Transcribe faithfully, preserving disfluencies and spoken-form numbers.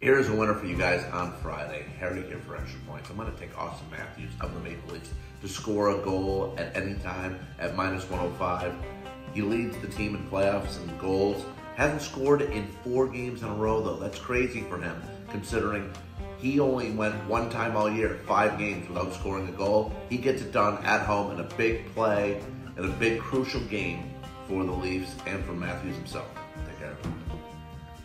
Here's a winner for you guys on Friday. Harry here for extra points. I'm going to take Auston Matthews of the Maple Leafs to score a goal at any time at minus one oh five. He leads the team in playoffs and goals. Hasn't scored in four games in a row, though. That's crazy for him, considering he only went one time all year, five games without scoring a goal. He gets it done at home in a big play, in a big crucial game for the Leafs and for Matthews himself.